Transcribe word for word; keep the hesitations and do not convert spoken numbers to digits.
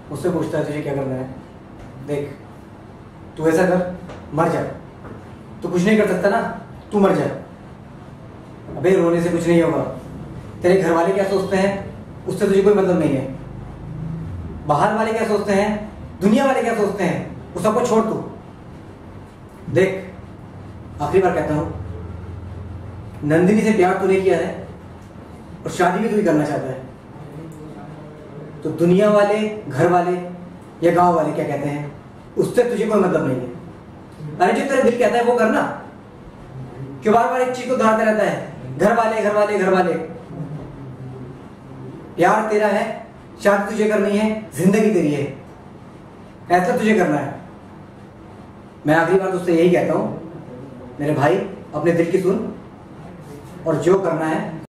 मुझसे पूछता है तुझे क्या करना है। देख, तू ऐसा कर, मर जा। तू कुछ नहीं कर सकता ना, तू मर जा। अबे रोने से कुछ नहीं होगा। तेरे घर वाले क्या सोचते हैं उससे तुझे कोई मतलब नहीं है। बाहर वाले क्या सोचते हैं, दुनिया वाले क्या सोचते हैं, वो सबको छोड़ तू। देख, आखिरी बार कहता हूं, नंदिनी से प्यार तूने किया है और शादी भी तू ही करना चाहता है, तो दुनिया वाले, घर वाले या गांव वाले क्या कहते हैं उससे तुझे कोई मतलब नहीं है। अरे जो तेरा दिल कहता है वो करना, क्यों बार बार एक चीज को दोहराता रहता है, घर वाले घर वाले घर वाले। प्यार तेरा है, शादी तुझे करनी है, जिंदगी तेरी है, ऐसा तुझे करना है। मैं आखिरी बार तुझसे यही कहता हूं मेरे भाई, अपने दिल की सुन और जो करना है